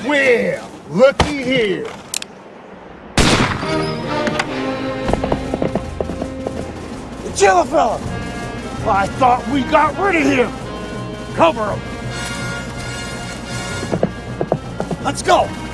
Well, looky here. It's Yella fella. I thought we got rid of him. Cover him. Let's go.